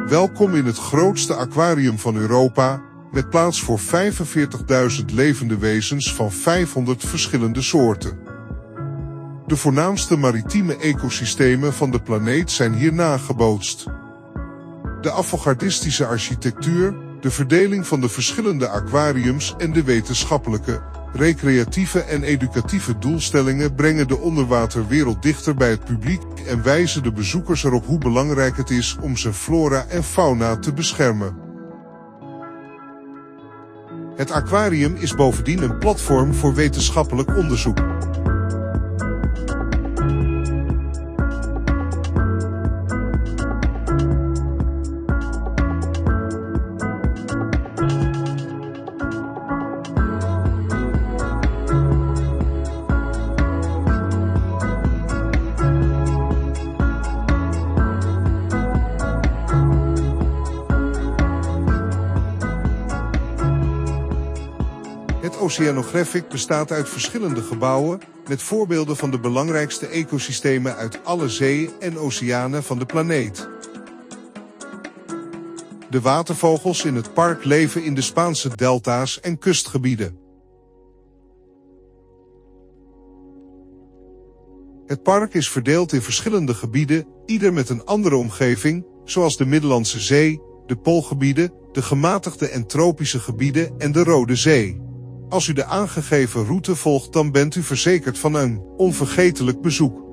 Welkom in het grootste aquarium van Europa, met plaats voor 45.000 levende wezens van 500 verschillende soorten. De voornaamste maritieme ecosystemen van de planeet zijn hier nagebootst. De avantgardistische architectuur, de verdeling van de verschillende aquariums en de wetenschappelijke, recreatieve en educatieve doelstellingen brengen de onderwaterwereld dichter bij het publiek en wijzen de bezoekers erop hoe belangrijk het is om zijn flora en fauna te beschermen. Het aquarium is bovendien een platform voor wetenschappelijk onderzoek. Het Oceanographic bestaat uit verschillende gebouwen, met voorbeelden van de belangrijkste ecosystemen uit alle zeeën en oceanen van de planeet. De watervogels in het park leven in de Spaanse delta's en kustgebieden. Het park is verdeeld in verschillende gebieden, ieder met een andere omgeving, zoals de Middellandse Zee, de Poolgebieden, de gematigde en tropische gebieden en de Rode Zee. Als u de aangegeven route volgt, dan bent u verzekerd van een onvergetelijk bezoek.